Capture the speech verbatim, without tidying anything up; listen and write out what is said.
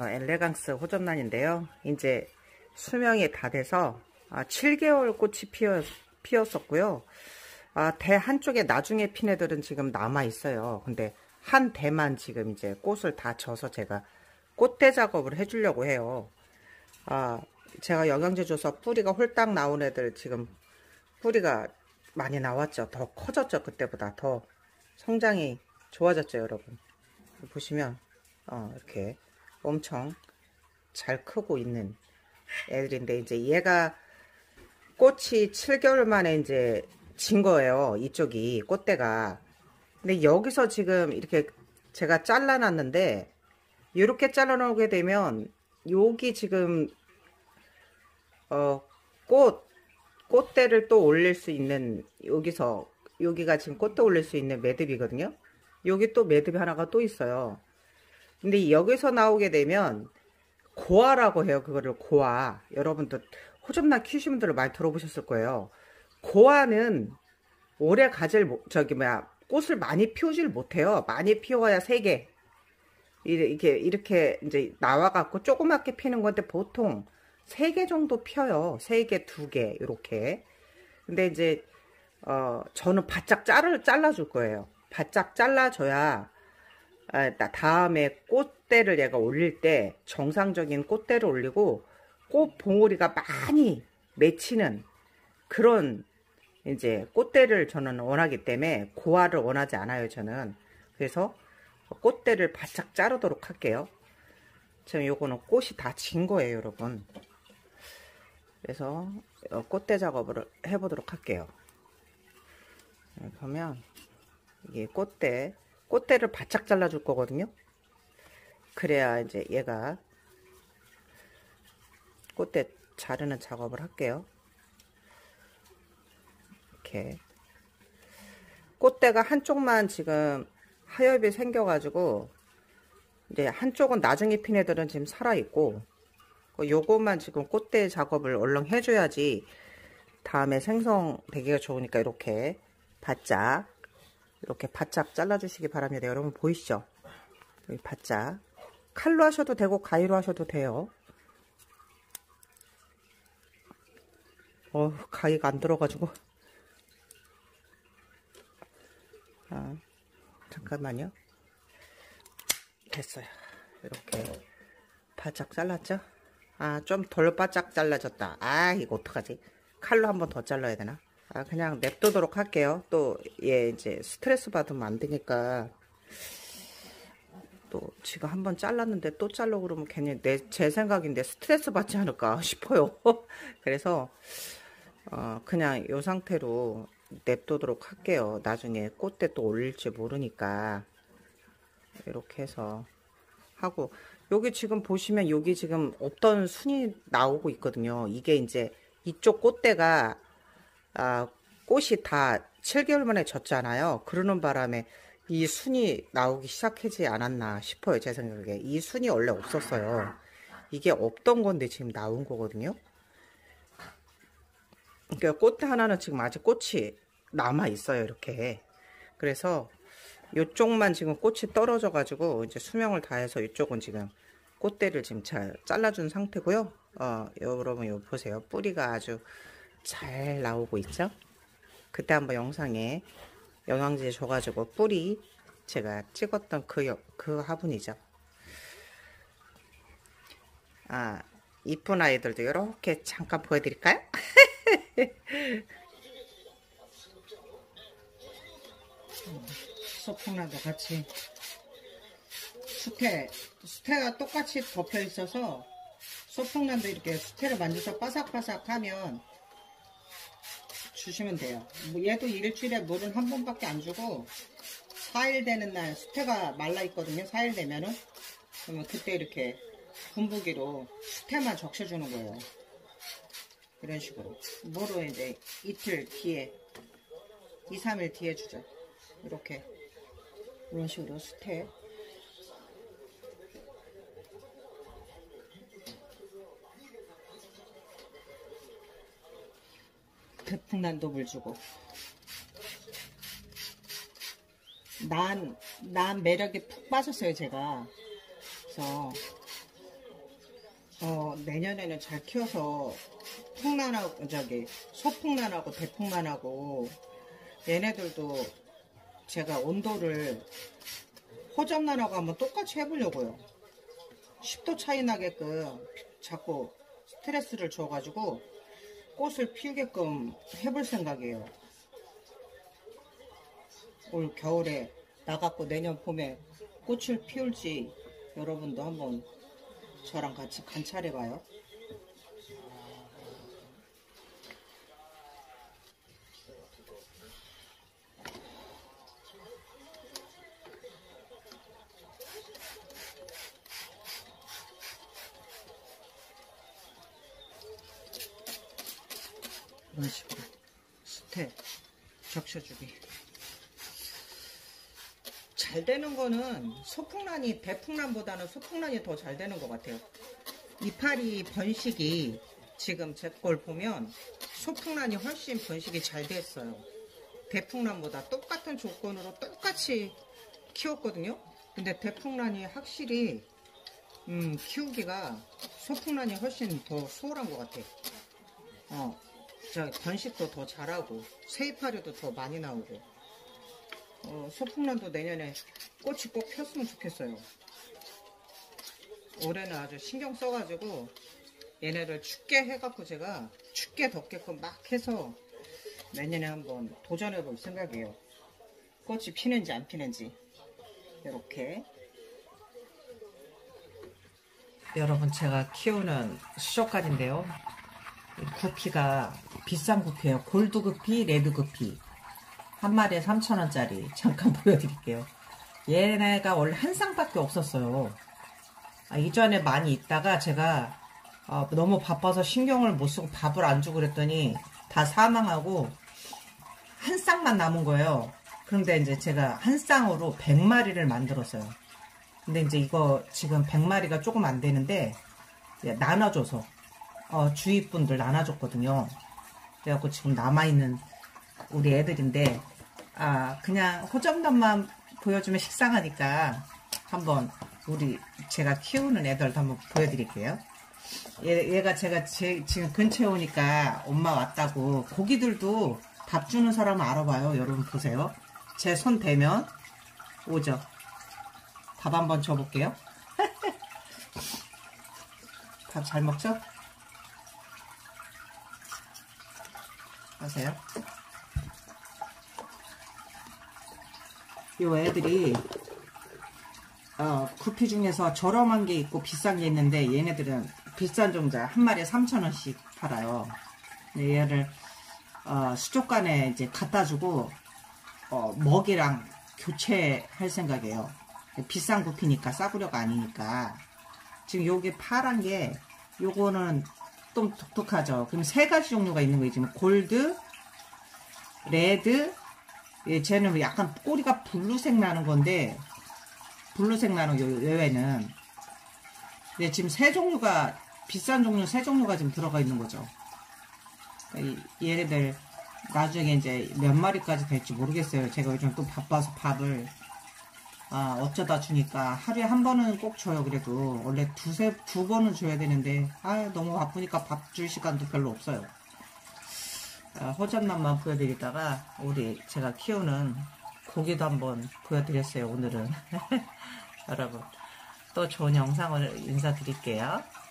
엘레강스 호접란인데요. 이제 수명이 다 돼서 아, 칠 개월 꽃이 피었, 피었었고요. 아, 대 한쪽에 나중에 핀 애들은 지금 남아 있어요. 근데 한 대만 지금 이제 꽃을 다 져서 제가 꽃대 작업을 해주려고 해요. 아, 제가 영양제 줘서 뿌리가 홀딱 나온 애들 지금 뿌리가 많이 나왔죠. 더 커졌죠. 그때보다 더 성장이 좋아졌죠, 여러분. 보시면 어, 이렇게 엄청 잘 크고 있는 애들인데, 이제 얘가 꽃이 칠 개월 만에 이제 진 거예요. 이쪽이 꽃대가. 근데 여기서 지금 이렇게 제가 잘라놨는데, 이렇게 잘라놓게 되면 여기 지금 어, 꽃 꽃대를 또 올릴 수 있는, 여기서 여기가 지금 꽃대 올릴 수 있는 매듭이거든요. 여기 또 매듭이 하나가 또 있어요. 근데 여기서 나오게 되면 고아라고 해요. 그거를 고아. 여러분도 호접란 키우시는 분들 많이 들어보셨을 거예요. 고아는 오래 가질, 저기 뭐야, 꽃을 많이 피우질 못해요. 많이 피워야 세 개. 이렇게, 이렇게 이제 나와갖고 조그맣게 피는 건데 보통 세 개 정도 펴요. 세 개, 두 개, 이렇게. 근데 이제, 어, 저는 바짝 자를, 잘라줄 거예요. 바짝 잘라줘야, 아, 다음에 꽃대를 얘가 올릴 때 정상적인 꽃대를 올리고 꽃 봉오리가 많이 맺히는 그런 이제 꽃대를 저는 원하기 때문에 고아를 원하지 않아요, 저는. 그래서 꽃대를 바짝 자르도록 할게요. 지금 요거는 꽃이 다 진 거예요, 여러분. 그래서 꽃대 작업을 해보도록 할게요. 보면 이게 꽃대, 꽃대를 바짝 잘라줄 거거든요. 그래야 이제 얘가 꽃대 자르는 작업을 할게요. 이렇게 꽃대가 한쪽만 지금 하엽이 생겨가지고 이제 한쪽은 나중에 핀 애들은 지금 살아있고, 요것만 지금 꽃대 작업을 얼른 해줘야지 다음에 생성되기가 좋으니까 이렇게 바짝 이렇게 바짝 잘라주시기 바랍니다. 여러분 보이시죠? 여기 바짝 칼로 하셔도 되고 가위로 하셔도 돼요. 어, 가위가 안 들어가지고. 아, 잠깐만요. 됐어요. 이렇게 바짝 잘랐죠? 아, 좀 덜 바짝 잘라졌다. 아, 이거 어떡하지? 칼로 한 번 더 잘라야 되나? 아, 그냥 냅두도록 할게요. 또, 얘 이제 스트레스 받으면 안 되니까. 또, 지금 한 번 잘랐는데 또 잘라 그러면 괜히 내, 제 생각인데 스트레스 받지 않을까 싶어요. 그래서, 어, 그냥 이 상태로 냅두도록 할게요. 나중에 꽃대 또 올릴지 모르니까. 이렇게 해서 하고, 여기 지금 보시면 여기 지금 없던 순이 나오고 있거든요. 이게 이제 이쪽 꽃대가 아, 꽃이 다 칠 개월 만에 졌잖아요. 그러는 바람에 이 순이 나오기 시작하지 않았나 싶어요. 제 생각에. 이 순이 원래 없었어요. 이게 없던 건데 지금 나온 거거든요. 그러니까 꽃대 하나는 지금 아직 꽃이 남아 있어요. 이렇게. 그래서 이쪽만 지금 꽃이 떨어져 가지고 이제 수명을 다해서 이쪽은 지금 꽃대를 지금 잘 잘라준 상태고요. 어, 여러분 이거 보세요. 뿌리가 아주 잘 나오고 있죠. 그때 한번 영상에 영양제 줘가지고 뿌리 제가 찍었던 그, 그 화분이죠. 아, 이쁜 아이들도 이렇게 잠깐 보여드릴까요? 소풍란도 같이 수태, 수태가 똑같이 덮여 있어서 소풍란도 이렇게 수태를 만져서 바삭바삭하면 주시면 돼요. 뭐 얘도 일주일에 물은 한 번밖에 안 주고 사 일 되는 날 수태가 말라 있거든요. 사 일 되면은 그러면 그때 이렇게 분부기로 수태만 적셔주는 거예요. 이런 식으로 물을 이제 이틀 뒤에 이, 삼 일 뒤에 주죠. 이렇게 이런 식으로 수태 대풍란도 물 주고 난, 난 매력에 푹 빠졌어요 제가. 그래서 어, 내년에는 잘 키워서 풍란하고, 저기, 소풍란하고 대풍란하고, 얘네들도 제가 온도를 호접란하고 한번 똑같이 해보려고요. 십 도 차이 나게끔 자꾸 스트레스를 줘가지고 꽃을 피우게끔 해볼 생각이에요. 올 겨울에 나갖고 내년 봄에 꽃을 피울지 여러분도 한번 저랑 같이 관찰해봐요. 이런 식으로 스텝 적셔주기. 잘 되는 거는 소풍란이 대풍란보다는 소풍란이 더 잘 되는 것 같아요. 이파리 번식이 지금 제 걸 보면 소풍란이 훨씬 번식이 잘 됐어요. 대풍란보다 똑같은 조건으로 똑같이 키웠거든요. 근데 대풍란이 확실히 음, 키우기가 소풍란이 훨씬 더 수월한 것 같아요. 어, 저 번식도 더 잘하고 새이파리도 더 많이 나오고. 어, 소풍란도 내년에 꽃이 꼭 폈으면 좋겠어요. 올해는 아주 신경 써가지고 얘네를 춥게 해갖고 제가 춥게 덥게끔 막 해서 내년에 한번 도전해볼 생각이에요. 꽃이 피는지 안 피는지. 이렇게. 여러분, 제가 키우는 수족관인데요. 구피가 비싼 구피예요. 골드 구피, 레드 구피. 한 마리에 삼천 원짜리. 잠깐 보여드릴게요. 얘네가 원래 한 쌍밖에 없었어요. 아, 이전에 많이 있다가 제가 어, 너무 바빠서 신경을 못 쓰고 밥을 안 주고 그랬더니 다 사망하고 한 쌍만 남은 거예요. 그런데 이제 제가 한 쌍으로 백 마리를 만들었어요. 근데 이제 이거 지금 백 마리가 조금 안 되는데 나눠줘서 어, 주위 분들 나눠줬거든요. 그래갖고 지금 남아있는 우리 애들인데, 아, 그냥 호접란만 보여주면 식상하니까 한번 우리 제가 키우는 애들도 한번 보여드릴게요. 얘, 얘가 제가 제, 지금 근처에 오니까 엄마 왔다고. 고기들도 밥 주는 사람 알아봐요. 여러분 보세요. 제 손 대면 오죠. 밥 한번 줘볼게요. 밥 잘 먹죠? 보세요. 요 애들이 어, 구피 중에서 저렴한 게 있고 비싼 게 있는데 얘네들은 비싼 종자 한 마리에 삼천 원씩 팔아요. 근데 얘를 어, 수족관에 이제 갖다 주고 어, 먹이랑 교체할 생각이에요. 비싼 구피니까 싸구려가 아니니까. 지금 여기 파란 게 요거는 좀 독특하죠. 그럼 세 가지 종류가 있는 거예요. 지금 골드, 레드, 예, 쟤는 약간 꼬리가 블루색 나는 건데, 블루색 나는 요, 요애는. 네, 지금 세 종류가, 비싼 종류 세 종류가 지금 들어가 있는 거죠. 그러니까 이, 얘네들 나중에 이제 몇 마리까지 될지 모르겠어요. 제가 요즘 또 바빠서 밥을, 아, 어쩌다 주니까 하루에 한 번은 꼭 줘요. 그래도 원래 두세, 두 번은 줘야 되는데, 아, 너무 바쁘니까 밥 줄 시간도 별로 없어요. 호접란만 보여드리다가 우리 제가 키우는 고기도 한번 보여드렸어요. 오늘은 여러분 또 좋은 영상을 인사드릴게요.